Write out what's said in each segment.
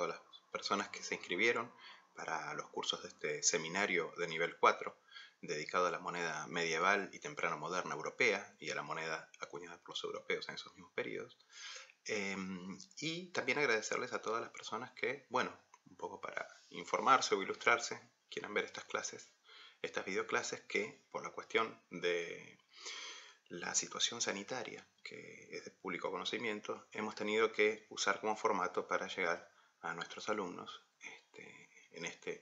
todas las personas que se inscribieron para los cursos de este seminario de nivel 4, dedicado a la moneda medieval y temprano moderna europea y a la moneda acuñada por los europeos en esos mismos periodos. Y también agradecerles a todas las personas que, bueno, un poco para informarse o ilustrarse, quieran ver estas clases, estas videoclases, que por la cuestión de la situación sanitaria, que es de público conocimiento, hemos tenido que usar como formato para llegar a nuestros alumnos en este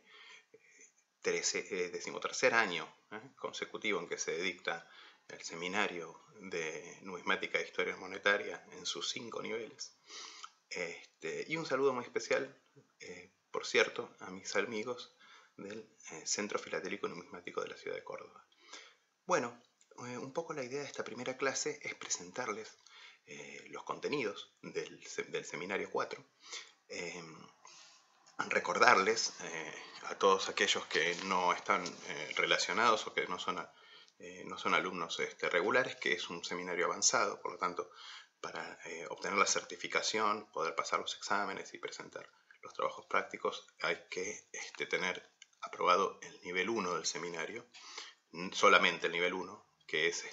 13º año consecutivo en que se dicta el seminario de numismática e historia monetaria en sus 5 niveles. Y un saludo muy especial, por cierto, a mis amigos del Centro Filatélico Numismático de la ciudad de Córdoba. Bueno, un poco la idea de esta primera clase es presentarles los contenidos del seminario 4, recordarles a todos aquellos que no están relacionados o que no son alumnos regulares, que es un seminario avanzado, por lo tanto, para obtener la certificación, poder pasar los exámenes y presentar los trabajos prácticos, hay que tener aprobado el nivel 1 del seminario, solamente el nivel 1, que es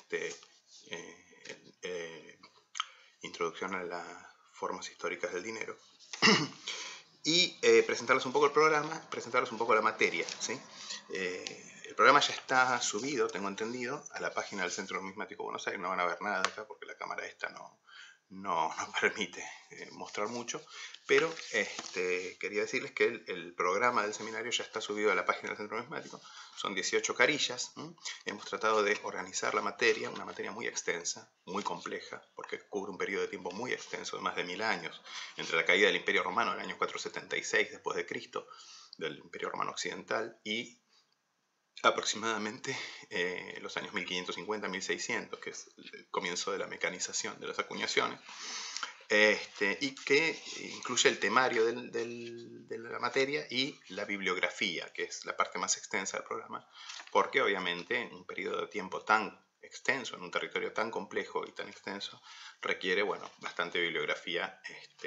Introducción a las formas históricas del dinero. Y presentarles un poco el programa, presentarles un poco la materia, ¿sí? El programa ya está subido, tengo entendido, a la página del Centro Numismático de Buenos Aires. No van a ver nada acá porque la cámara esta no permite mostrar mucho, pero quería decirles que el programa del seminario ya está subido a la página del Centro Numismático. Son 18 carillas. Hemos tratado de organizar la materia, una materia muy extensa, muy compleja, porque cubre un periodo de tiempo muy extenso, de más de 1000 años, entre la caída del Imperio Romano en el año 476 después de Cristo, del Imperio Romano Occidental, y aproximadamente los años 1550-1600, que es el comienzo de la mecanización de las acuñaciones, y que incluye el temario de la materia y la bibliografía, que es la parte más extensa del programa, porque obviamente en un periodo de tiempo tan extenso, en un territorio tan complejo y tan extenso, requiere, bueno, bastante bibliografía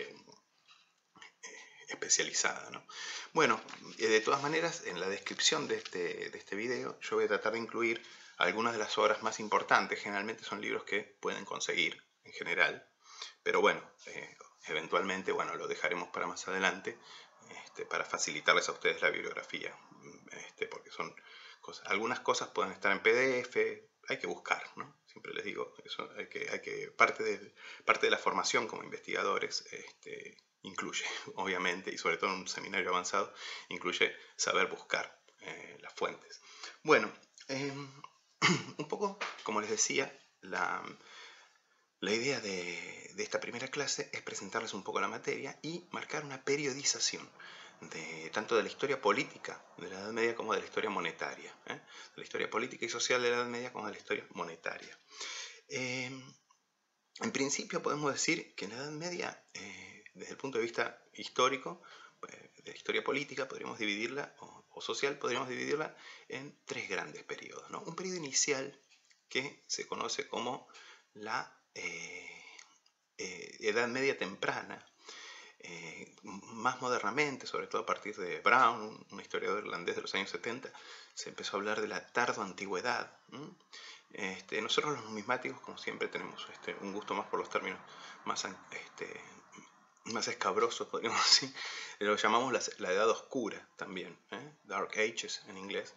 especializada, ¿no? Bueno, de todas maneras, en la descripción de este video yo voy a tratar de incluir algunas de las obras más importantes. Generalmente son libros que pueden conseguir en general, pero bueno, eventualmente, bueno, lo dejaremos para más adelante, para facilitarles a ustedes la bibliografía, porque son cosas, algunas cosas pueden estar en PDF, hay que buscar, ¿no? Siempre les digo, eso hay que parte de la formación como investigadores, incluye, obviamente, y sobre todo en un seminario avanzado, incluye saber buscar las fuentes. Bueno, un poco, como les decía, la idea de esta primera clase es presentarles un poco la materia y marcar una periodización tanto de la historia política de la Edad Media como de la historia monetaria, de la historia política y social de la Edad Media como de la historia monetaria. En principio podemos decir que en la Edad Media, desde el punto de vista histórico, de la historia política, podríamos dividirla, o social, podríamos dividirla en 3 grandes periodos, ¿no? Un periodo inicial que se conoce como la Edad Media temprana, más modernamente, sobre todo a partir de Brown, un historiador irlandés de los años 70, se empezó a hablar de la tardo-antigüedad. Nosotros los numismáticos, como siempre, tenemos un gusto más por los términos más escabrosos, podríamos decir. Lo llamamos la Edad Oscura también, Dark Ages en inglés.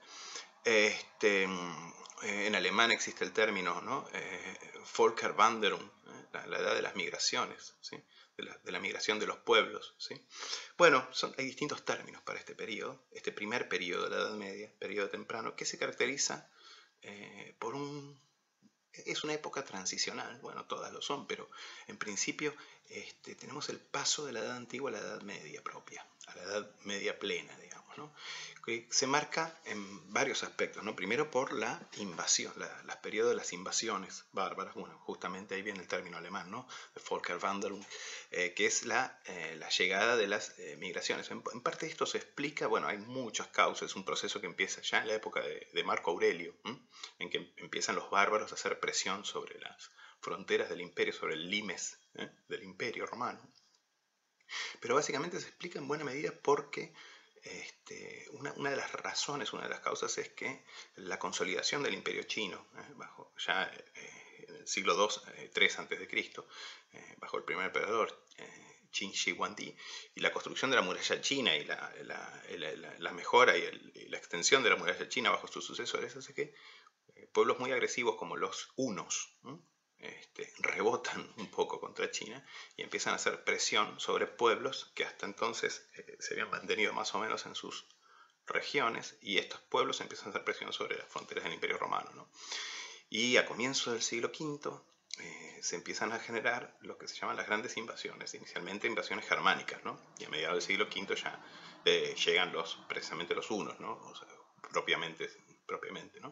En alemán existe el término, ¿no? Völkerwanderung, la edad de las migraciones, ¿sí? de la migración de los pueblos, ¿sí? Bueno, hay distintos términos para este periodo, este primer periodo de la Edad Media, periodo temprano, que se caracteriza por es una época transicional. Bueno, todas lo son, pero en principio tenemos el paso de la Edad Antigua a la Edad Media propia, a la Edad Media plena, digamos, ¿no? Que se marca en varios aspectos, ¿no? Primero por la invasión, los periodos de las invasiones bárbaras. Bueno, justamente ahí viene el término alemán, ¿no? De Völkerwanderung, que es la llegada de las migraciones. En parte esto se explica, bueno, hay muchas causas, es un proceso que empieza ya en la época de Marco Aurelio, en que empiezan los bárbaros a hacer presión sobre las fronteras del imperio, sobre el limes del imperio romano. Pero básicamente se explica en buena medida porque una de las razones, una de las causas es que la consolidación del imperio chino, bajo ya en el siglo II, 3 a.C., bajo el primer emperador Qin Shi Huangdi, y la construcción de la muralla china y la mejora y la extensión de la muralla china bajo sus sucesores hace que pueblos muy agresivos como los hunos rebotan un poco contra China y empiezan a hacer presión sobre pueblos que hasta entonces se habían mantenido más o menos en sus regiones, y estos pueblos empiezan a hacer presión sobre las fronteras del Imperio Romano, ¿no? Y a comienzos del siglo V se empiezan a generar lo que se llaman las grandes invasiones, inicialmente invasiones germánicas, ¿no? Y a mediados del siglo V ya llegan precisamente los hunos, ¿no? O sea, propiamente, ¿no?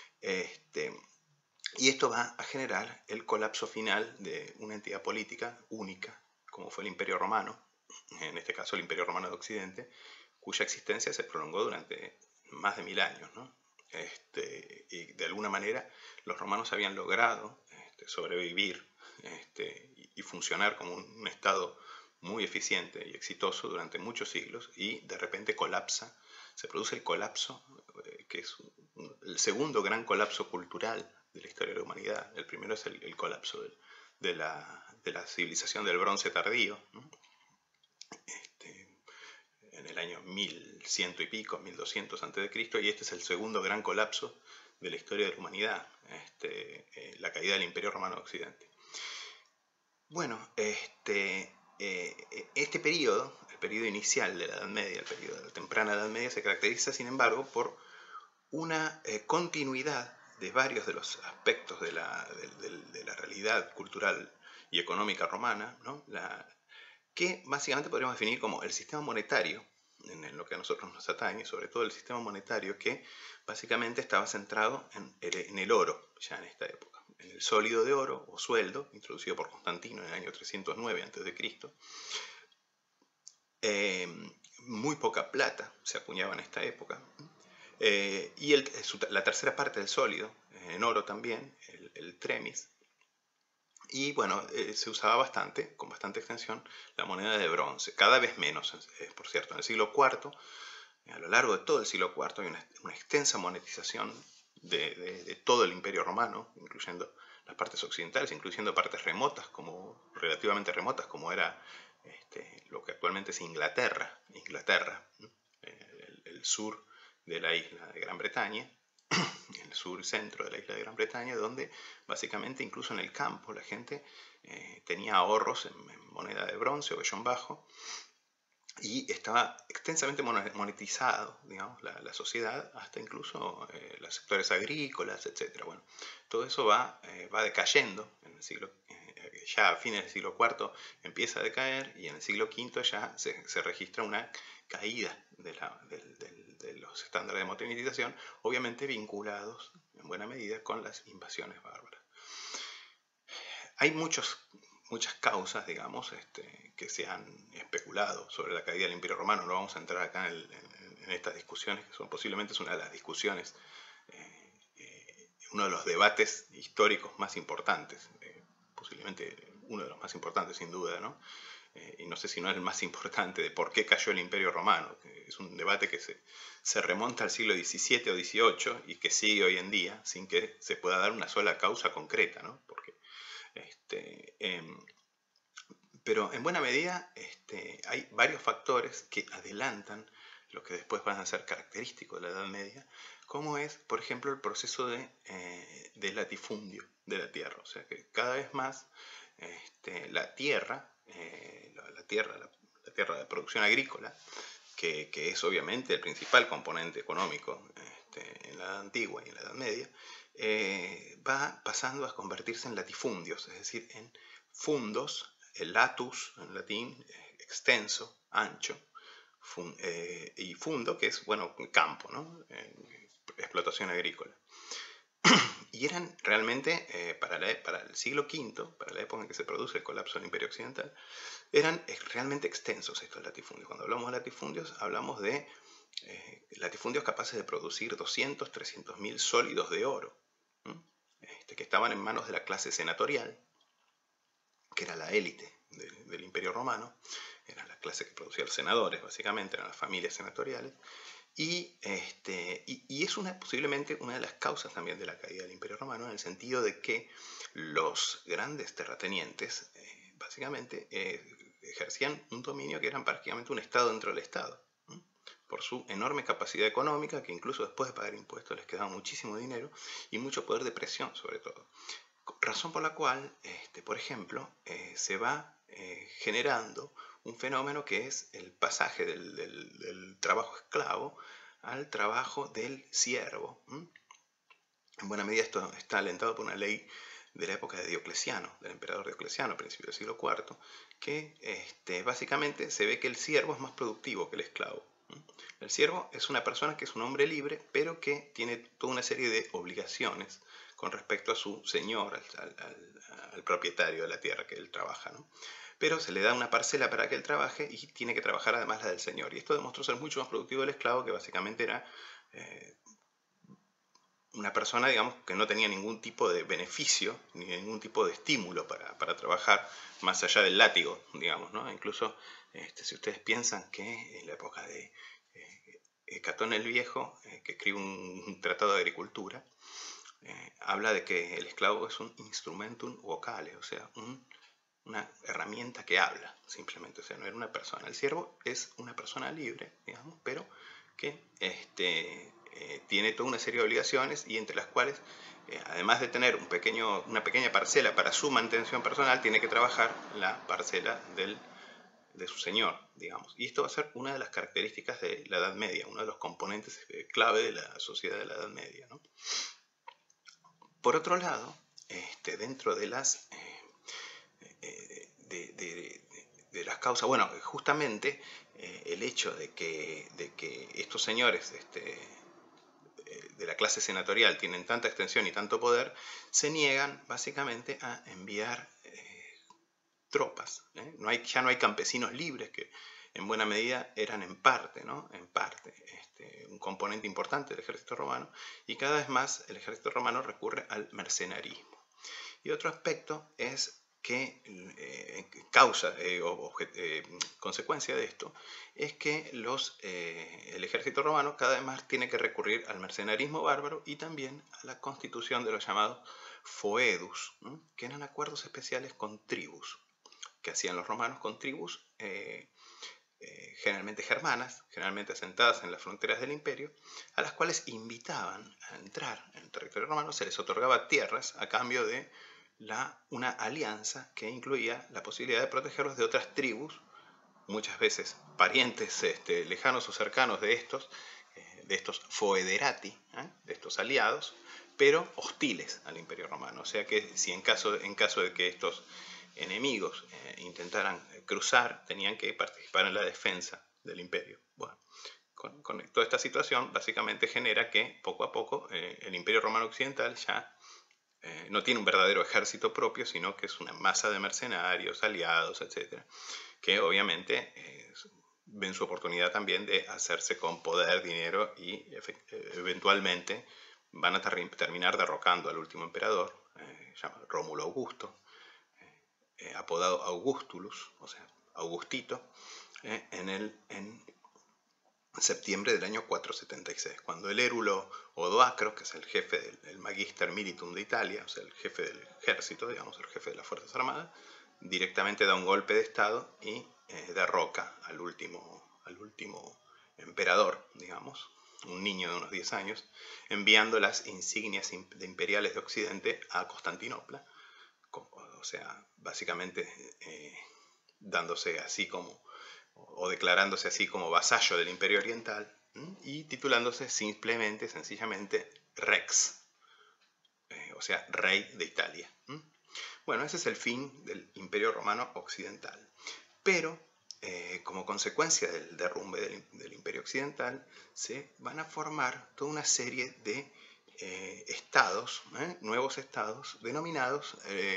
Y esto va a generar el colapso final de una entidad política única, como fue el Imperio Romano, en este caso el Imperio Romano de Occidente, cuya existencia se prolongó durante más de 1000 años, ¿no? Y de alguna manera los romanos habían logrado sobrevivir y funcionar como un estado muy eficiente y exitoso durante muchos siglos, y de repente se produce el colapso, que es el segundo gran colapso cultural de la historia de la humanidad. El primero es el colapso de la civilización del bronce tardío, ¿no? En el año 1100 y pico, 1200 a.C., y este es el segundo gran colapso de la historia de la humanidad, la caída del Imperio Romano de Occidente. Bueno, este periodo, el periodo inicial de la Edad Media, el periodo de la temprana Edad Media, se caracteriza, sin embargo, por una continuidad de varios de los aspectos de la realidad cultural y económica romana, ¿no? Que básicamente podríamos definir como el sistema monetario, en lo que a nosotros nos atañe, sobre todo el sistema monetario, que básicamente estaba centrado en el oro, ya en esta época, en el sólido de oro o sueldo, introducido por Constantino en el año 309 a.C. Muy poca plata se acuñaba en esta época. Y la tercera parte del sólido, en oro también, el tremis. Y bueno, se usaba bastante, con bastante extensión, la moneda de bronce, cada vez menos, por cierto. En el siglo IV, a lo largo de todo el siglo IV, hay una extensa monetización de todo el Imperio Romano, incluyendo las partes occidentales, incluyendo partes relativamente remotas, como era lo que actualmente es Inglaterra, el sur de la isla de Gran Bretaña, el sur y centro de la isla de Gran Bretaña, donde básicamente incluso en el campo la gente tenía ahorros en moneda de bronce o vellón bajo, y estaba extensamente monetizado, digamos, la sociedad, hasta incluso los sectores agrícolas, etc. Bueno, todo eso va decayendo en el siglo, ya a fines del siglo IV empieza a decaer, y en el siglo V ya se registra una caída de los estándares de monetización, obviamente vinculados en buena medida con las invasiones bárbaras. Hay muchas causas, digamos, que se han especulado sobre la caída del Imperio Romano. No vamos a entrar acá en estas discusiones, que posiblemente es una de las discusiones, uno de los debates históricos más importantes, posiblemente uno de los más importantes sin duda, ¿no? Y no sé si no es el más importante, de por qué cayó el Imperio Romano. Es un debate que se remonta al siglo XVII o XVIII y que sigue hoy en día sin que se pueda dar una sola causa concreta, ¿no? Porque pero en buena medida hay varios factores que adelantan lo que después van a ser característicos de la Edad Media, como es, por ejemplo, el proceso de latifundio de la tierra. O sea que cada vez más la tierra de producción agrícola, que es obviamente el principal componente económico en la Edad Antigua y en la Edad Media, va pasando a convertirse en latifundios, es decir, en fundos, el latus en latín, extenso, ancho, y fundo, que es, bueno, campo, ¿no? Explotación agrícola. Y eran realmente, para el siglo V, para la época en que se produce el colapso del Imperio Occidental, eran realmente extensos estos latifundios. Cuando hablamos de latifundios, hablamos de latifundios capaces de producir 200, 300 mil sólidos de oro, que estaban en manos de la clase senatorial, que era la élite del Imperio Romano. Era la clase que producía los senadores, básicamente, eran las familias senatoriales. Y es posiblemente una de las causas también de la caída del Imperio Romano, en el sentido de que los grandes terratenientes básicamente ejercían un dominio que era prácticamente un Estado dentro del Estado, por su enorme capacidad económica, que incluso después de pagar impuestos les quedaba muchísimo dinero y mucho poder de presión sobre todo. Razón por la cual, por ejemplo, se va generando un fenómeno que es el pasaje del trabajo esclavo al trabajo del siervo. En buena medida esto está alentado por una ley de la época de Diocleciano, del emperador Diocleciano, a principios del siglo IV, que básicamente se ve que el siervo es más productivo que el esclavo. El siervo es una persona que es un hombre libre, pero que tiene toda una serie de obligaciones con respecto a su señor, al propietario de la tierra que él trabaja, ¿no? Pero se le da una parcela para que él trabaje y tiene que trabajar además la del señor. Y esto demostró ser mucho más productivo del esclavo, que básicamente era una persona, digamos, que no tenía ningún tipo de beneficio ni ningún tipo de estímulo para trabajar más allá del látigo, digamos, ¿no? Incluso si ustedes piensan que en la época de Catón el Viejo, que escribe un tratado de agricultura, habla de que el esclavo es un instrumentum vocale, o sea, una herramienta que habla, simplemente, o sea, no era una persona. El siervo es una persona libre, digamos, pero que tiene toda una serie de obligaciones, y entre las cuales, además de tener una pequeña parcela para su mantención personal, tiene que trabajar la parcela de su señor, digamos. Y esto va a ser una de las características de la Edad Media, uno de los componentes clave de la sociedad de la Edad Media, ¿no? Por otro lado, dentro de las de las causas, bueno, justamente el hecho de que estos señores de la clase senatorial tienen tanta extensión y tanto poder, se niegan básicamente a enviar tropas. Ya no hay campesinos libres, que en buena medida eran en parte, ¿no? En parte, un componente importante del ejército romano, y cada vez más el ejército romano recurre al mercenarismo. Y otro aspecto es que consecuencia de esto es que el ejército romano cada vez más tiene que recurrir al mercenarismo bárbaro y también a la constitución de los llamados foedus, ¿no? Que eran acuerdos especiales con tribus, que hacían los romanos con tribus generalmente germanas, generalmente asentadas en las fronteras del imperio, a las cuales invitaban a entrar en el territorio romano. Se les otorgaba tierras a cambio de una alianza que incluía la posibilidad de protegerlos de otras tribus, muchas veces parientes lejanos o cercanos de estos foederati, de estos aliados, pero hostiles al imperio romano. O sea que si en caso de que estos enemigos intentaran cruzar, tenían que participar en la defensa del imperio. Bueno, con toda esta situación básicamente genera que poco a poco el imperio romano occidental ya no tiene un verdadero ejército propio, sino que es una masa de mercenarios, aliados, etc., que obviamente ven su oportunidad también de hacerse con poder, dinero, y eventualmente van a terminar derrocando al último emperador, llamado Rómulo Augusto, apodado Augustulus, o sea, Augustito, en septiembre del año 476, cuando el érulo Odoacro, que es el jefe del Magister Militum de Italia, o sea, el jefe del ejército, digamos, el jefe de las Fuerzas Armadas, directamente da un golpe de estado y derroca al último emperador, digamos, un niño de unos 10 años, enviando las insignias imperiales de Occidente a Constantinopla, o sea, básicamente dándose así como, o declarándose así como vasallo del Imperio Oriental, y titulándose sencillamente Rex, o sea, rey de Italia. Bueno, ese es el fin del Imperio Romano Occidental. Pero, como consecuencia del derrumbe del Imperio Occidental, se van a formar toda una serie de estados, nuevos estados, denominados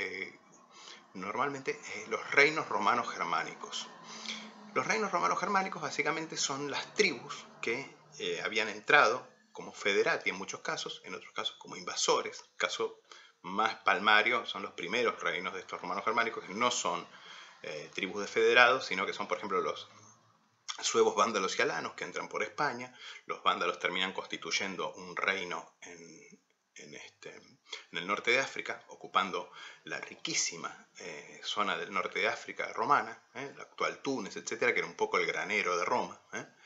normalmente los reinos romanos germánicos. Los reinos romanos germánicos básicamente son las tribus que habían entrado como federati en muchos casos, en otros casos como invasores. Caso más palmario son los primeros reinos de estos romanos germánicos, que no son tribus de federados, sino que son, por ejemplo, los suevos, vándalos y alanos que entran por España. Los vándalos terminan constituyendo un reino en el norte de África, ocupando la riquísima zona del norte de África romana, la actual Túnez, etcétera, que era un poco el granero de Roma,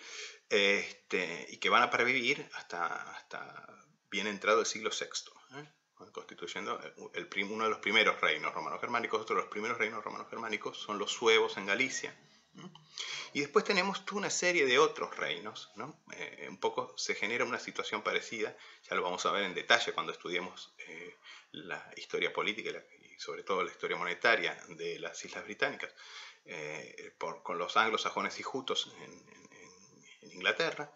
y que van a pervivir hasta bien entrado el siglo VI, constituyendo uno de los primeros reinos romanos-germánicos. Otro de los primeros reinos romanos-germánicos son los suevos en Galicia. Y después tenemos toda una serie de otros reinos, ¿no? Un poco se genera una situación parecida, ya lo vamos a ver en detalle cuando estudiemos la historia política y sobre todo la historia monetaria de las Islas Británicas, con los anglosajones y jutos en Inglaterra.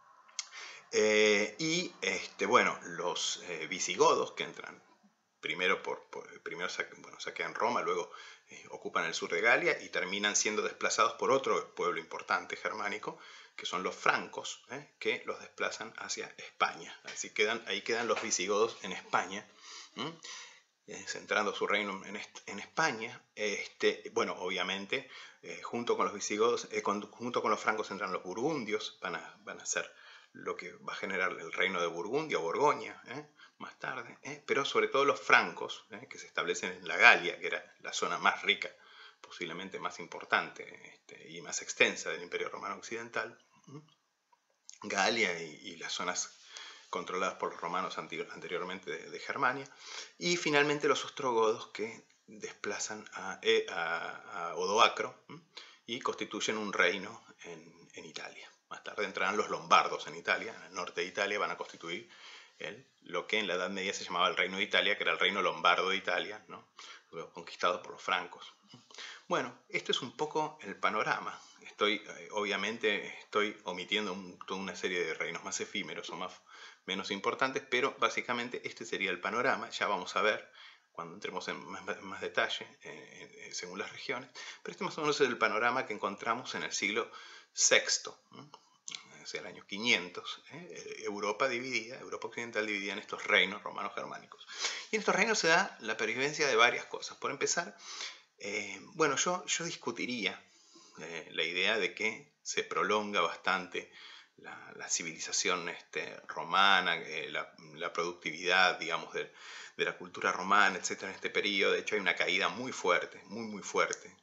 Bueno, los visigodos que entran primero saquean Roma, luego ocupan el sur de Galia y terminan siendo desplazados por otro pueblo importante germánico, que son los francos, que los desplazan hacia España. Ahí quedan los visigodos en España, centrando su reino en España. Obviamente, junto con los visigodos, junto con los francos entran los burgundios, van a ser lo que va a generar el reino de Burgundia o Borgoña más tarde, pero sobre todo los francos, que se establecen en la Galia, que era la zona más rica, posiblemente más importante y más extensa del Imperio Romano Occidental. Galia y las zonas controladas por los romanos anteriormente de Germania. Y finalmente los ostrogodos, que desplazan a Odoacro y constituyen un reino en Italia. Más tarde entrarán los lombardos en Italia, en el norte de Italia, van a constituir lo que en la Edad Media se llamaba el Reino de Italia, que era el Reino Lombardo de Italia, ¿no? Luego conquistado por los francos. Bueno, este es un poco el panorama. Obviamente estoy omitiendo toda una serie de reinos más efímeros o menos importantes, pero básicamente este sería el panorama. Ya vamos a ver cuando entremos en más detalle según las regiones, pero este más o menos es el panorama que encontramos en el siglo VI, hacia el año 500, Europa occidental dividida en estos reinos romanos germánicos. Y en estos reinos se da la pervivencia de varias cosas. Por empezar, yo discutiría la idea de que se prolonga bastante la civilización romana, la productividad, digamos, de la cultura romana, etcétera, en este periodo. De hecho, hay una caída muy fuerte, muy fuerte,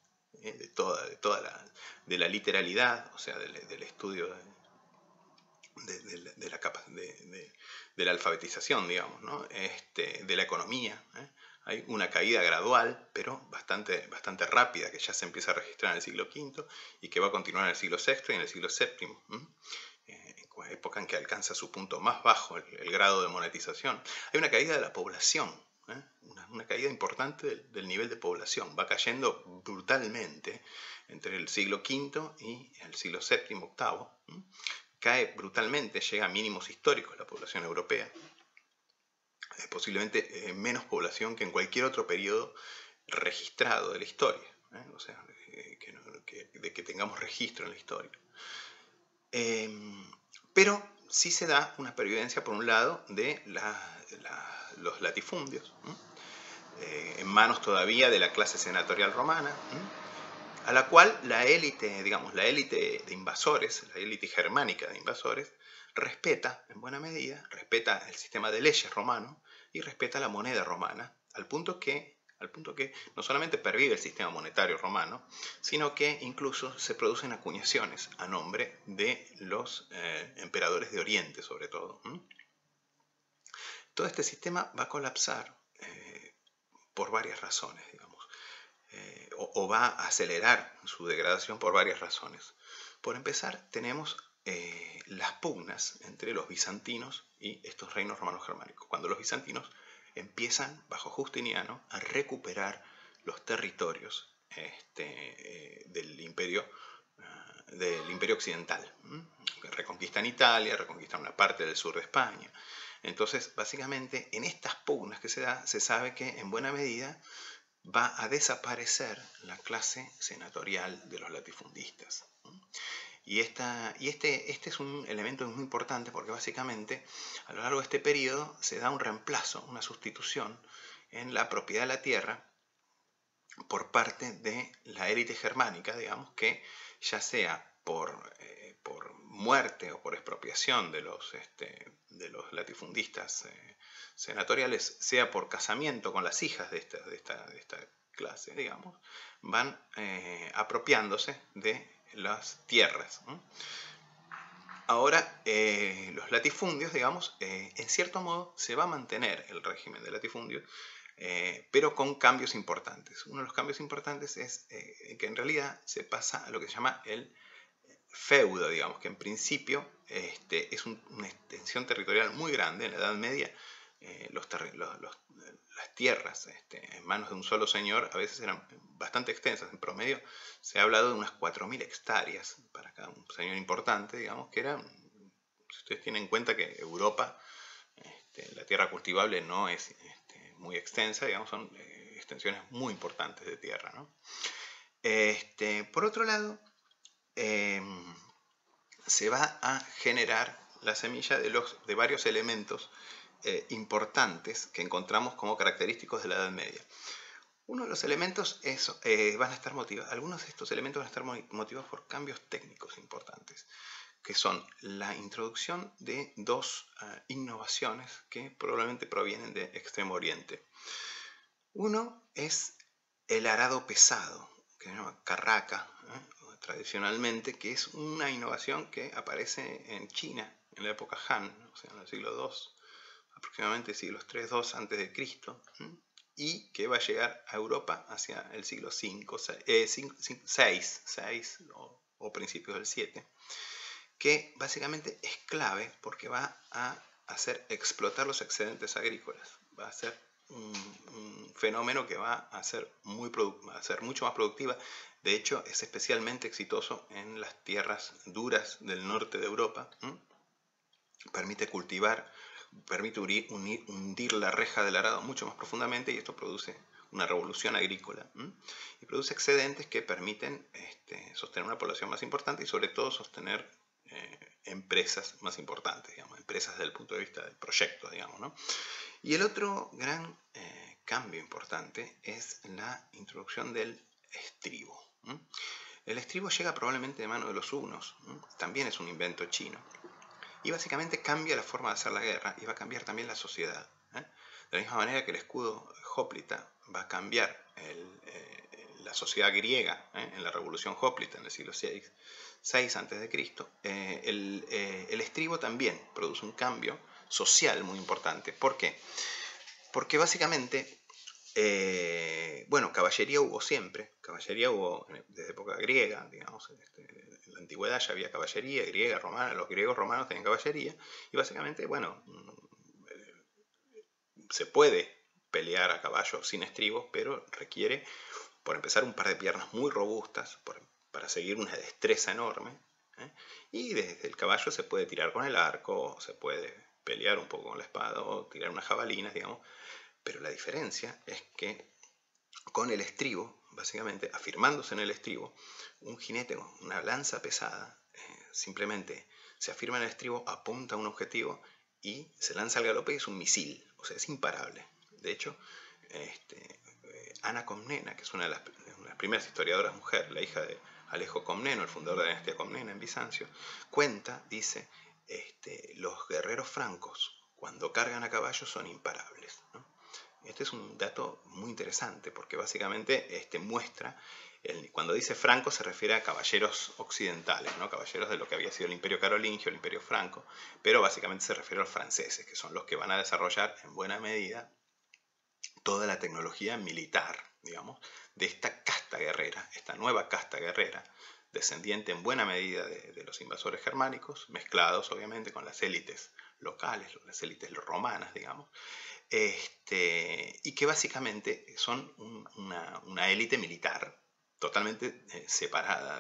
de la literalidad, o sea, del estudio de la alfabetización, digamos, ¿no? De la economía. Hay una caída gradual, pero bastante rápida, que ya se empieza a registrar en el siglo V y que va a continuar en el siglo VI y en el siglo VII, época en que alcanza su punto más bajo el grado de monetización. Hay una caída de la población, una caída importante del nivel de población. Va cayendo brutalmente entre el siglo V y el siglo VII, VIII. Cae brutalmente, llega a mínimos históricos la población europea. Posiblemente menos población que en cualquier otro periodo registrado de la historia, o sea, de que tengamos registro en la historia. Pero sí se da una pervivencia, por un lado, de los latifundios, en manos todavía de la clase senatorial romana, a la cual la élite de invasores, la élite germánica de invasores, respeta, en buena medida, respeta el sistema de leyes romano y respeta la moneda romana, al punto que no solamente pervive el sistema monetario romano, sino que incluso se producen acuñaciones a nombre de los emperadores de Oriente, sobre todo. Todo este sistema va a colapsar por varias razones, digamos, o va a acelerar su degradación por varias razones. Por empezar, tenemos las pugnas entre los bizantinos y estos reinos romanos germánicos. Cuando los bizantinos empiezan, bajo Justiniano, a recuperar los territorios del imperio occidental. Reconquistan Italia, reconquistan una parte del sur de España. Entonces, básicamente, en estas pugnas que se da, se sabe que en buena medida va a desaparecer la clase senatorial de los latifundistas. Y este es un elemento muy importante porque básicamente a lo largo de este periodo se da un reemplazo, una sustitución en la propiedad de la tierra por parte de la élite germánica, digamos, que ya sea por muerte o por expropiación de los latifundistas senatoriales, sea por casamiento con las hijas de esta clase, digamos, van apropiándose de las tierras. Ahora, los latifundios, digamos, en cierto modo se va a mantener el régimen de latifundios, pero con cambios importantes. Uno de los cambios importantes es que en realidad se pasa a lo que se llama el feudo, digamos, que en principio es una extensión territorial muy grande. En la Edad Media las tierras en manos de un solo señor a veces eran bastante extensas. En promedio se ha hablado de unas 4.000 hectáreas para cada un señor importante, digamos, que eran, si ustedes tienen en cuenta que Europa, la tierra cultivable no es muy extensa, digamos, son extensiones muy importantes de tierra, ¿no? Por otro lado, se va a generar la semilla de varios elementos importantes que encontramos como característicos de la Edad Media. Uno de los elementos van a estar motivados, algunos de estos elementos van a estar motivados por cambios técnicos importantes, que son la introducción de dos innovaciones que probablemente provienen de Extremo Oriente. Uno es el arado pesado, que se llama carraca, tradicionalmente, que es una innovación que aparece en China en la época Han, o sea, en el siglo II, aproximadamente siglos 3-2 antes de Cristo, y que va a llegar a Europa hacia el siglo VI o principios del 7, que básicamente es clave porque va a hacer explotar los excedentes agrícolas, va a ser un fenómeno que va a ser mucho más productiva. De hecho, es especialmente exitoso en las tierras duras del norte de Europa. Permite cultivar, permite hundir la reja del arado mucho más profundamente, y esto produce una revolución agrícola, y produce excedentes que permiten sostener una población más importante y sobre todo sostener empresas más importantes, digamos, empresas desde el punto de vista del proyecto, digamos, ¿no? Y el otro gran cambio importante es la introducción del estribo. El estribo llega probablemente de mano de los hunos, también es un invento chino, y básicamente cambia la forma de hacer la guerra y va a cambiar también la sociedad. De la misma manera que el escudo hoplita va a cambiar la sociedad griega en la revolución hoplita en el siglo VI a.C., el estribo también produce un cambio social muy importante. ¿Por qué? Porque básicamente, caballería hubo siempre, caballería hubo desde época griega, digamos, en la antigüedad ya había caballería griega, romana, los griegos romanos tenían caballería, y básicamente, se puede pelear a caballo sin estribos, pero requiere, por empezar, un par de piernas muy robustas, para seguir una destreza enorme, y desde el caballo se puede tirar con el arco, se puede pelear un poco con la espada o tirar unas jabalinas, digamos, pero la diferencia es que con el estribo, básicamente afirmándose en el estribo, un jinete con una lanza pesada simplemente se afirma en el estribo, apunta a un objetivo y se lanza al galope, y es un misil, o sea, es imparable. De hecho, Ana Comnena, que es una de las primeras historiadoras mujer, la hija de Alejo Comneno, el fundador de la dinastía Comnena en Bizancio, dice, los guerreros francos cuando cargan a caballo son imparables, ¿no? Este es un dato muy interesante porque básicamente muestra, cuando dice franco se refiere a caballeros occidentales, ¿no? Caballeros de lo que había sido el Imperio Carolingio, el Imperio Franco, pero básicamente se refiere a los franceses, que son los que van a desarrollar en buena medida toda la tecnología militar, digamos, de esta casta guerrera, esta nueva casta guerrera, descendiente en buena medida de los invasores germánicos, mezclados obviamente con las élites locales, las élites romanas, digamos, y que básicamente son una élite militar totalmente separada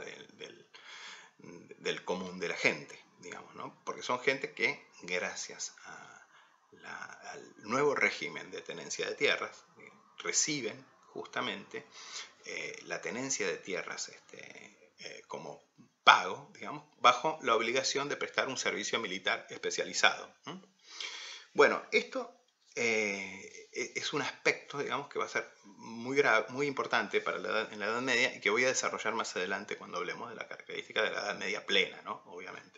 del común de la gente, digamos, ¿no? Porque son gente que, gracias al nuevo régimen de tenencia de tierras, reciben justamente la tenencia de tierras como pago, digamos, bajo la obligación de prestar un servicio militar especializado. Bueno, esto es un aspecto, digamos, que va a ser muy importante para en la Edad Media y que voy a desarrollar más adelante cuando hablemos de la característica de la Edad Media plena, ¿no? Obviamente.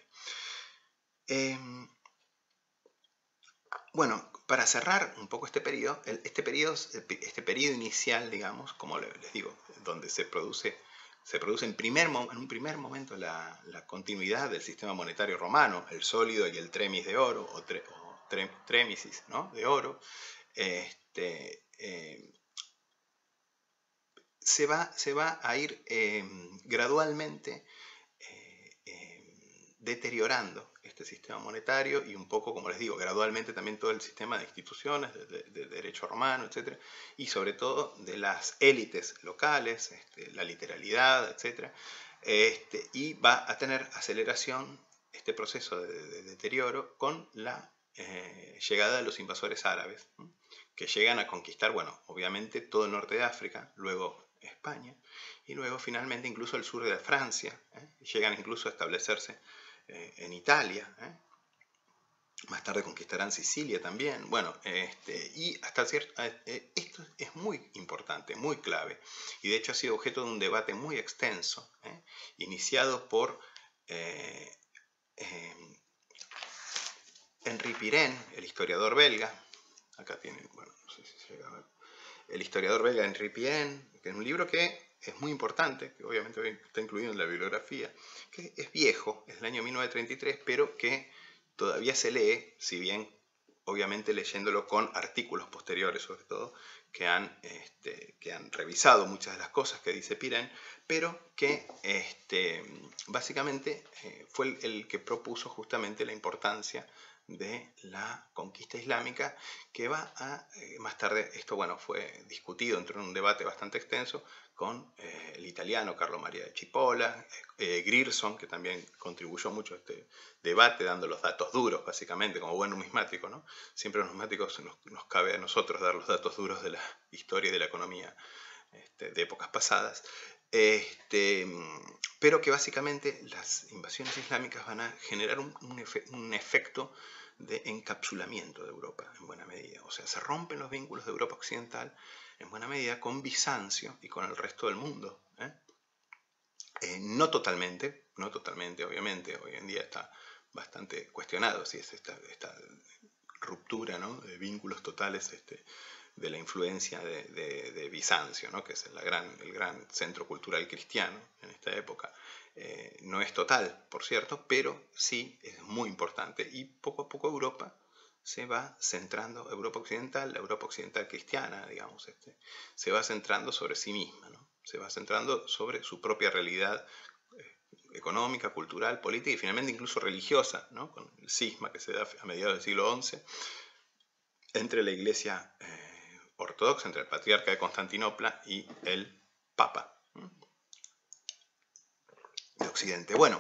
Bueno, para cerrar un poco este periodo inicial, digamos, como les digo, donde se produce en un primer momento la continuidad del sistema monetario romano, el sólido y el tremis de oro, o tremisis, ¿no? De oro, se va a ir gradualmente deteriorando este sistema monetario y un poco, como les digo, gradualmente también todo el sistema de instituciones, de derecho romano, etc. Y sobre todo de las élites locales, la literalidad, etc. Y va a tener aceleración este proceso de deterioro con la llegada de los invasores árabes, ¿no? Que llegan a conquistar, bueno, obviamente todo el norte de África, luego España, y luego finalmente incluso el sur de Francia, llegan incluso a establecerse en Italia, más tarde conquistarán Sicilia también, bueno, y hasta cierto, esto es muy importante, muy clave, y de hecho ha sido objeto de un debate muy extenso, iniciado por Henri Pirenne, el historiador belga. Acá tienen, bueno, no sé si se llega a ver. El historiador belga Henri Pirenne, que es un libro que es muy importante, que obviamente está incluido en la bibliografía, que es viejo, es del año 1933, pero que todavía se lee, si bien obviamente leyéndolo con artículos posteriores sobre todo, que han revisado muchas de las cosas que dice Pirenne, pero que básicamente fue el que propuso justamente la importancia de la conquista islámica, que va a, más tarde, esto bueno, fue discutido, entró en un debate bastante extenso con el italiano Carlo Maria de Cipolla, Grierson, que también contribuyó mucho a este debate, dando los datos duros, básicamente, como buen numismático, ¿no? Siempre los numismáticos nos cabe a nosotros dar los datos duros de la historia y de la economía de épocas pasadas. Pero que básicamente las invasiones islámicas van a generar un efecto de encapsulamiento de Europa en buena medida. O sea, se rompen los vínculos de Europa occidental en buena medida con Bizancio y con el resto del mundo. No totalmente, obviamente, hoy en día está bastante cuestionado si es esta ruptura, ¿no?, de vínculos totales de la influencia de Bizancio, ¿no?, que es el gran centro cultural cristiano en esta época. No es total, por cierto, pero sí es muy importante, y poco a poco Europa se va centrando, Europa occidental, la Europa occidental cristiana, digamos, se va centrando sobre sí misma, ¿no? Se va centrando sobre su propia realidad económica, cultural, política y finalmente incluso religiosa, ¿no?, con el cisma que se da a mediados del siglo XI entre la Iglesia ortodoxa, entre el patriarca de Constantinopla y el Papa de Occidente. Bueno,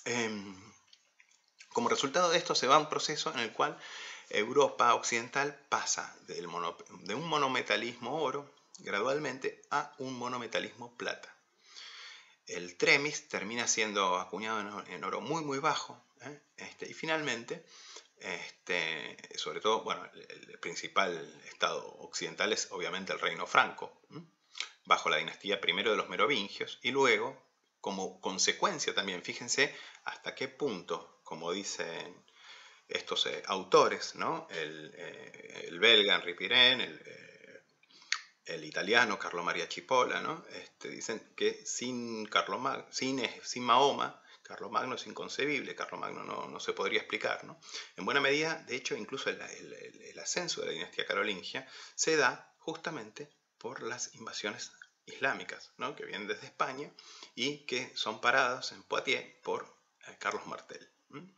como resultado de esto se va a un proceso en el cual Europa occidental pasa de un monometalismo oro gradualmente a un monometalismo plata. El tremis termina siendo acuñado en oro muy muy bajo, y finalmente, sobre todo, bueno, el principal estado occidental es obviamente el reino franco, bajo la dinastía primero de los merovingios, y luego, como consecuencia también, fíjense hasta qué punto, como dicen estos autores, ¿no?, el belga Henri Pirenne, el italiano Carlo Maria Cipolla, ¿no?, dicen que sin Mahoma, Carlomagno es inconcebible, Carlomagno no se podría explicar, ¿no? En buena medida, de hecho, incluso el ascenso de la dinastía carolingia se da justamente por las invasiones islámicas, ¿no?, que vienen desde España y que son parados en Poitiers por Carlos Martel,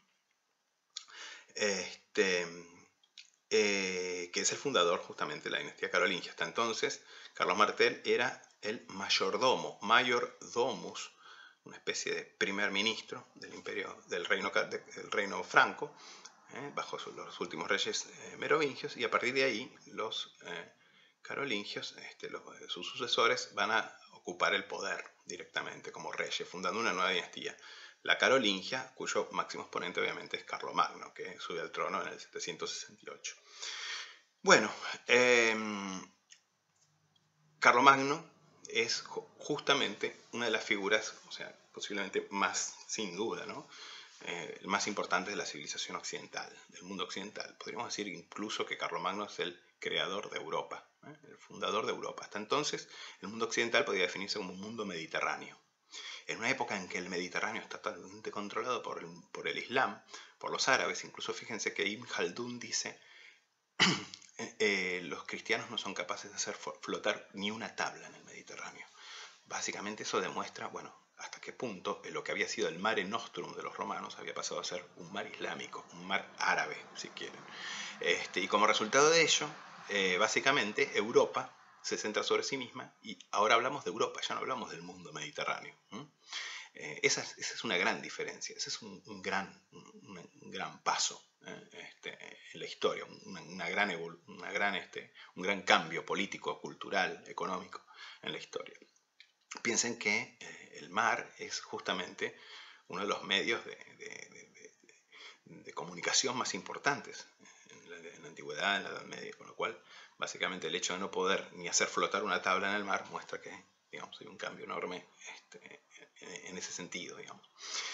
que es el fundador justamente de la dinastía carolingia. Hasta entonces, Carlos Martel era el mayordomo, major domus, una especie de primer ministro del imperio, del reino franco, bajo los últimos reyes merovingios, y a partir de ahí los carolingios, sus sucesores, van a ocupar el poder directamente como reyes, fundando una nueva dinastía, la carolingia, cuyo máximo exponente obviamente es Carlomagno, que sube al trono en el 768. Bueno, Carlomagno es justamente una de las figuras, o sea, posiblemente más, sin duda, ¿no? El más importante de la civilización occidental, del mundo occidental. Podríamos decir incluso que Carlomagno es el creador de Europa, el fundador de Europa. Hasta entonces, el mundo occidental podía definirse como un mundo mediterráneo. En una época en que el Mediterráneo está totalmente controlado por el Islam, por los árabes, incluso fíjense que Ibn Khaldun dice los cristianos no son capaces de hacer flotar ni una tabla en el Mediterráneo. Básicamente eso demuestra, bueno, hasta qué punto lo que había sido el mare nostrum de los romanos había pasado a ser un mar islámico, un mar árabe, si quieren. Y como resultado de ello, básicamente Europa se centra sobre sí misma y ahora hablamos de Europa, ya no hablamos del mundo mediterráneo. Esa es una gran diferencia, ese es un gran paso en la historia, un gran cambio político, cultural, económico en la historia. Piensen que el mar es justamente uno de los medios de comunicación más importantes en la antigüedad, en la Edad Media, con lo cual básicamente el hecho de no poder ni hacer flotar una tabla en el mar muestra que, digamos, hay un cambio enorme en ese sentido, digamos.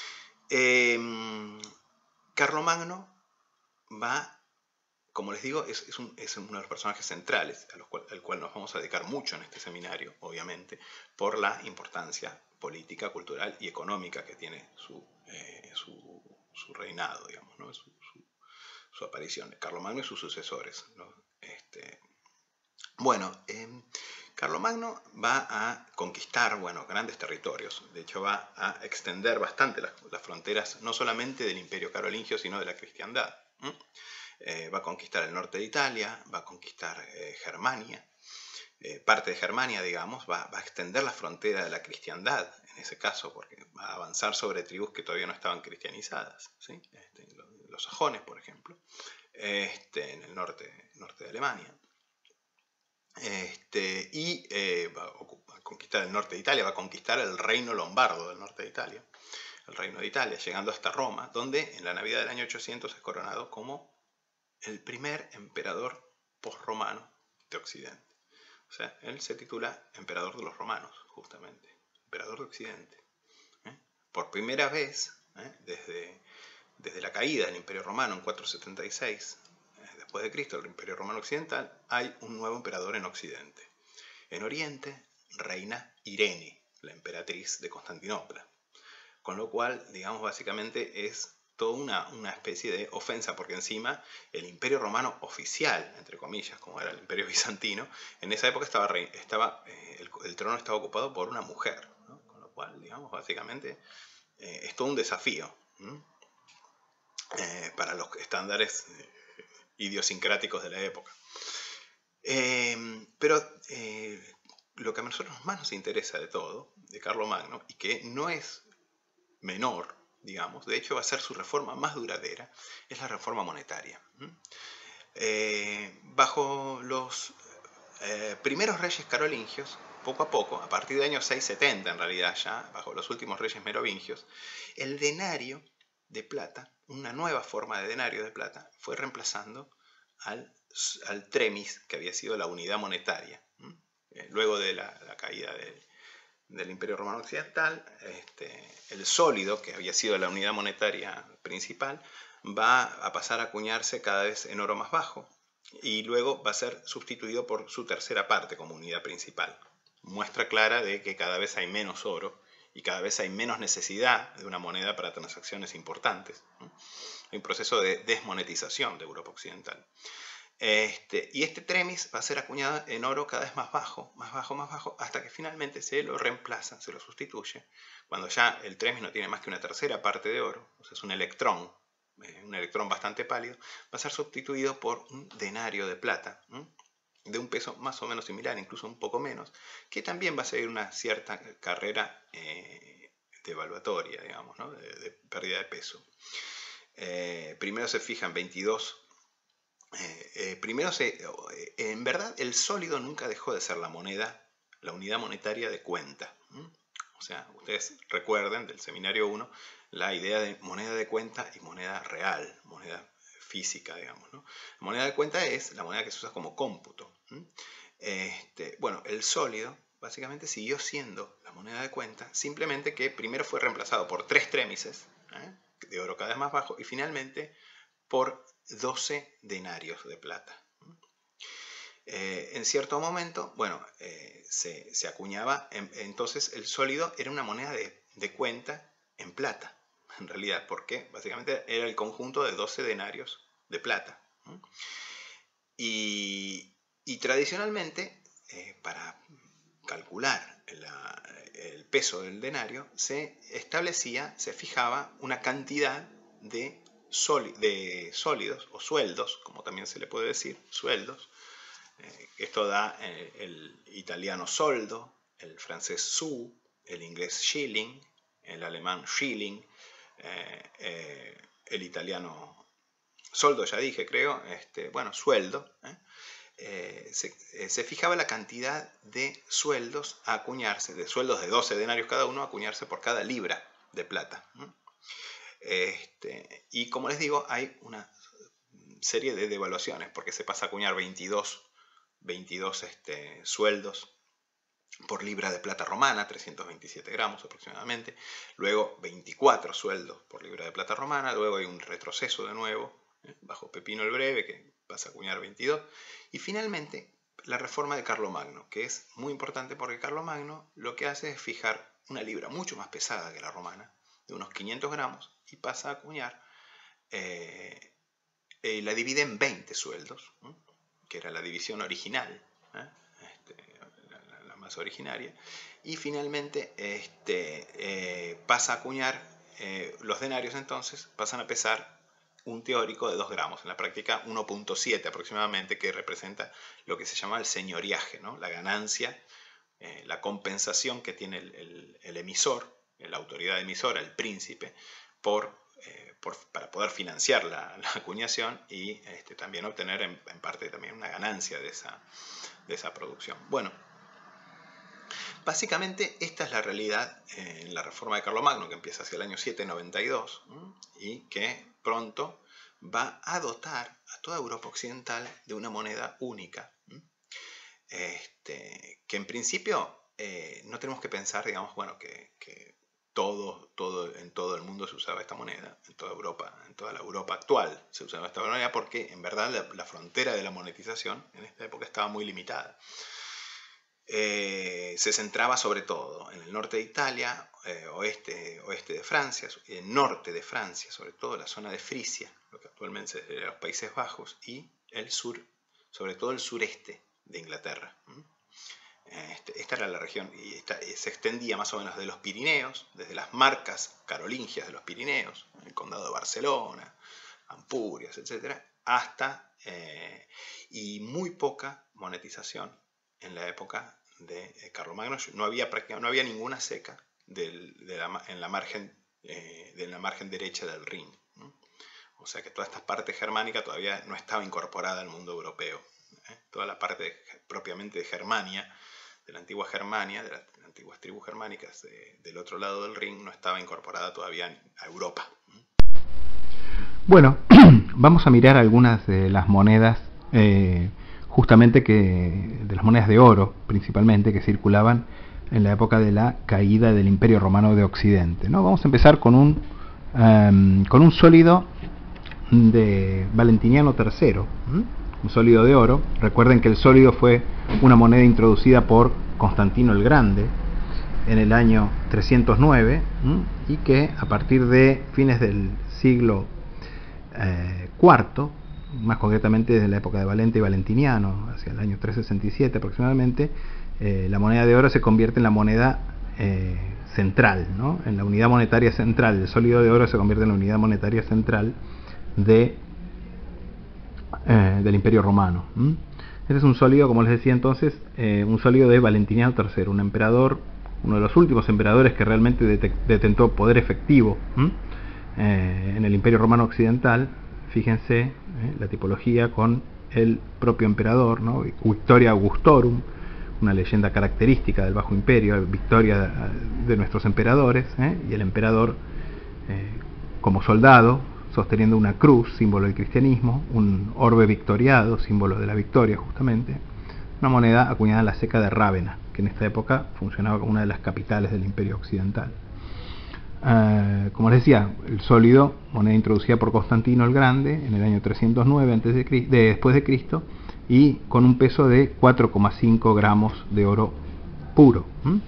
Carlomagno va, como les digo, es uno de los personajes centrales al cual nos vamos a dedicar mucho en este seminario, obviamente, por la importancia política, cultural y económica que tiene su reinado, digamos, ¿no? Su aparición. Carlomagno y sus sucesores, ¿no? Bueno, Carlomagno va a conquistar, bueno, grandes territorios. De hecho, va a extender bastante las fronteras, no solamente del Imperio Carolingio, sino de la cristiandad. Va a conquistar el norte de Italia, va a conquistar Germania, parte de Germania, digamos, va a extender la frontera de la cristiandad, en ese caso, porque va a avanzar sobre tribus que todavía no estaban cristianizadas, ¿sí? Los sajones, por ejemplo, en el norte de Alemania. Va a conquistar el norte de Italia, va a conquistar el reino lombardo del norte de Italia, el reino de Italia, llegando hasta Roma, donde en la Navidad del año 800 es coronado como el primer emperador postromano de Occidente. O sea, él se titula emperador de los romanos, justamente, emperador de Occidente. Por primera vez, desde la caída del Imperio Romano en 476, después de Cristo, el Imperio Romano Occidental, hay un nuevo emperador en Occidente. En Oriente reina Irene, la emperatriz de Constantinopla. Con lo cual, digamos, básicamente es toda una especie de ofensa, porque encima el Imperio Romano oficial, entre comillas, como era el Imperio Bizantino, en esa época el trono estaba ocupado por una mujer, ¿no? Con lo cual, digamos, básicamente es todo un desafío para los estándares idiosincráticos de la época. Pero lo que a nosotros más nos interesa de todo, de Carlomagno, y que no es menor, digamos, de hecho va a ser su reforma más duradera, es la reforma monetaria. Bajo los primeros reyes carolingios, poco a poco, a partir del año 670 en realidad ya, bajo los últimos reyes merovingios, el denario de plata, una nueva forma de denario de plata, fue reemplazando al tremis, que había sido la unidad monetaria. Luego de la caída del Imperio Romano Occidental, el sólido, que había sido la unidad monetaria principal, va a pasar a acuñarse cada vez en oro más bajo y luego va a ser sustituido por su tercera parte como unidad principal. Muestra clara de que cada vez hay menos oro y cada vez hay menos necesidad de una moneda para transacciones importantes. Hay un proceso de desmonetización de Europa Occidental. Y este tremis va a ser acuñado en oro cada vez más bajo, hasta que finalmente se lo reemplaza, se lo sustituye, cuando ya el tremis no tiene más que una tercera parte de oro, o sea, es un electrón bastante pálido, va a ser sustituido por un denario de plata, de un peso más o menos similar, incluso un poco menos, que también va a seguir una cierta carrera devaluatoria, digamos, ¿no? de pérdida de peso. Primero se fijan 22. En verdad, el sólido nunca dejó de ser la unidad monetaria de cuenta. O sea, ustedes recuerden del seminario 1 la idea de moneda de cuenta y moneda real, moneda física, digamos, ¿no? La moneda de cuenta es la moneda que se usa como cómputo. Bueno, el sólido básicamente siguió siendo la moneda de cuenta, simplemente que primero fue reemplazado por 3 trémices, de oro cada vez más bajo, y finalmente por 12 denarios de plata. En cierto momento, bueno, se acuñaba, entonces el sólido era una moneda de cuenta en plata, en realidad, porque básicamente era el conjunto de 12 denarios de plata. Y tradicionalmente, para calcular el peso del denario, se fijaba una cantidad de sólidos o sueldos, como también se le puede decir, sueldos. Esto da el italiano soldo, el francés sou, el inglés shilling, el alemán schilling, el italiano soldo, ya dije, creo, bueno, sueldo. Se fijaba la cantidad de sueldos a acuñarse, de sueldos de 12 denarios cada uno, a acuñarse por cada libra de plata. Y como les digo, hay una serie de devaluaciones, porque se pasa a acuñar 22 sueldos por libra de plata romana, 327 gramos aproximadamente, luego 24 sueldos por libra de plata romana, luego hay un retroceso de nuevo, bajo Pepino el Breve, que pasa a acuñar 22, y finalmente la reforma de Carlomagno, que es muy importante porque Carlomagno lo que hace es fijar una libra mucho más pesada que la romana, de unos 500 gramos, y pasa a acuñar, la divide en 20 sueldos, que era la división original, la más originaria, y finalmente pasa a acuñar, los denarios entonces pasan a pesar un teórico de 2 gramos, en la práctica 1.7 aproximadamente, que representa lo que se llama el señoriaje, ¿no? La ganancia, la compensación que tiene el emisor, la autoridad emisora, el príncipe, para poder financiar la acuñación y también obtener en parte también una ganancia de esa producción. Bueno, básicamente esta es la realidad en la reforma de Carlomagno, que empieza hacia el año 792 y que pronto va a dotar a toda Europa occidental de una moneda única, que en principio no tenemos que pensar, digamos, bueno, que en todo el mundo se usaba esta moneda, en toda Europa, en toda la Europa actual se usaba esta moneda, porque en verdad la frontera de la monetización en esta época estaba muy limitada. Se centraba sobre todo en el norte de Italia, oeste de Francia, el norte de Francia, sobre todo la zona de Frisia, lo que actualmente es los Países Bajos, y el sur, sobre todo el sureste de Inglaterra. Esta era la región, y se extendía más o menos de los Pirineos, desde las marcas carolingias de los Pirineos, el condado de Barcelona, Ampurias, etc., hasta, y muy poca monetización en la época de Carlomagno. No había ninguna seca en la margen derecha del Rin. O sea que toda esta parte germánica todavía no estaba incorporada al mundo europeo. Toda la parte propiamente de Germania, de la antigua Germania, de las antiguas tribus germánicas del otro lado del Rin, no estaba incorporada todavía a Europa. Bueno, vamos a mirar algunas de las monedas, justamente de las monedas de oro, principalmente, que circulaban en la época de la caída del Imperio Romano de Occidente, ¿no? Vamos a empezar con un sólido de Valentiniano III, un sólido de oro. Recuerden que el sólido fue una moneda introducida por Constantino el Grande en el año 309 y que a partir de fines del siglo IV, más concretamente desde la época de Valente y Valentiniano, hacia el año 367 aproximadamente, la moneda de oro se convierte en la moneda central, ¿no? En la unidad monetaria central. El sólido de oro se convierte en la unidad monetaria central del Imperio Romano. Este es un sólido, como les decía entonces, un sólido de Valentiniano III, un emperador, uno de los últimos emperadores que realmente detentó poder efectivo en el Imperio Romano Occidental. Fíjense la tipología con el propio emperador, ¿no? Victoria Augustorum, una leyenda característica del Bajo Imperio, victoria de nuestros emperadores, y el emperador como soldado sosteniendo una cruz, símbolo del cristianismo, un orbe victoriado, símbolo de la victoria justamente, una moneda acuñada en la Ceca de Rávena, que en esta época funcionaba como una de las capitales del Imperio Occidental. Como les decía, el sólido, moneda introducida por Constantino el Grande en el año 309 después de Cristo, y con un peso de 4,5 gramos de oro puro.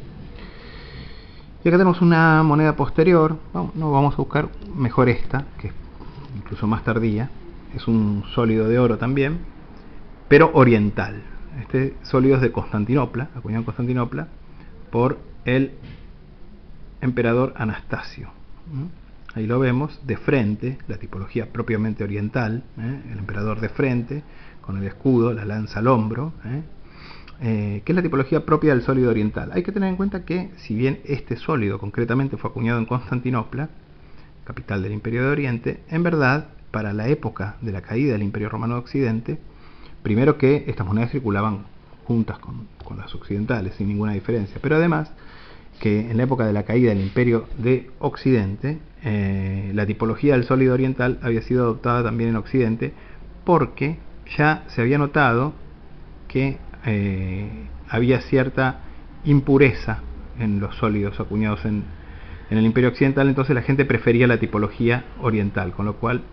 Y acá tenemos una moneda posterior. No, vamos a buscar mejor esta, que es incluso más tardía. Es un sólido de oro también, pero oriental. Este sólido es de Constantinopla, acuñado en Constantinopla por el emperador Anastasio. Ahí lo vemos de frente, la tipología propiamente oriental, el emperador de frente, con el escudo, la lanza al hombro, que es la tipología propia del sólido oriental. Hay que tener en cuenta que, si bien este sólido concretamente fue acuñado en Constantinopla, capital del Imperio de Oriente, en verdad, para la época de la caída del Imperio Romano de Occidente, primero que estas monedas circulaban juntas con las occidentales, sin ninguna diferencia, pero además que en la época de la caída del Imperio de Occidente, la tipología del sólido oriental había sido adoptada también en Occidente, porque ya se había notado que había cierta impureza en los sólidos acuñados en el Imperio Occidental, entonces la gente prefería la tipología oriental, con lo cual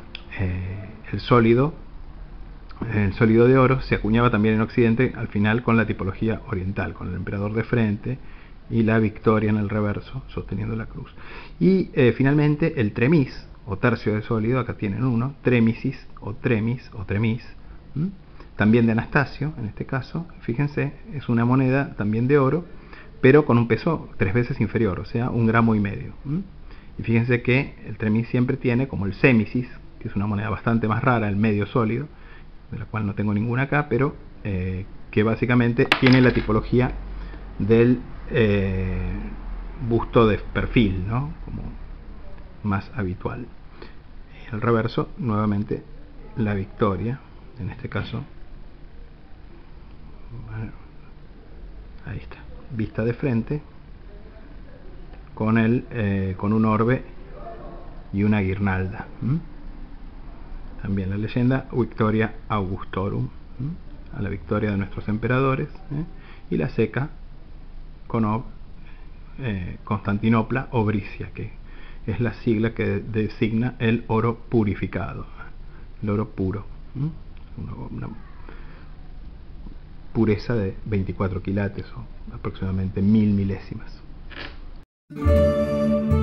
el sólido de oro se acuñaba también en Occidente al final con la tipología oriental, con el emperador de frente y la victoria en el reverso sosteniendo la cruz. Y finalmente el tremis o tercio de sólido, acá tienen uno, tremisis o tremis o tremis, también de Anastasio en este caso. Fíjense, es una moneda también de oro, pero con un peso 3 veces inferior, o sea, 1,5 gramos. Y fíjense que el tremis siempre tiene, como el sémisis, que es una moneda bastante más rara, el medio sólido, de la cual no tengo ninguna acá, pero que básicamente tiene la tipología del busto de perfil, ¿no? Como más habitual. El reverso, nuevamente, la victoria, en este caso. Bueno, ahí está, vista de frente, con un orbe y una guirnalda. También la leyenda Victoria Augustorum, a la victoria de nuestros emperadores, y la Ceca con Constantinopla o Bricia, que es la sigla que designa el oro purificado, el oro puro, una pureza de 24 quilates o aproximadamente 1000 milésimas.